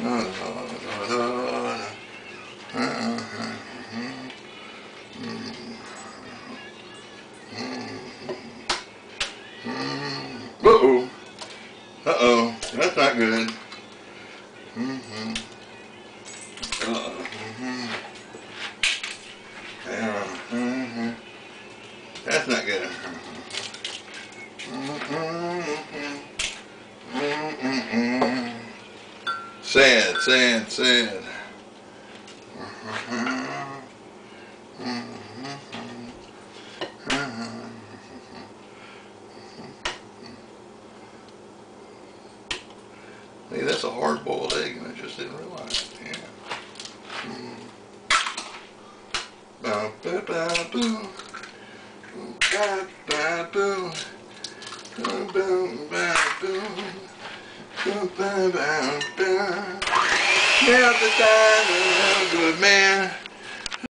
Uh-oh. Uh-oh. That's not good. That's not good. Sad, sad, sad. Hey, that's a hard-boiled egg, and I just didn't realize it. Yeah. Ba-ba-ba-boo. Ba-ba-boo. Ba-ba-ba-boo. Ba-ba-ba-ba. Now the time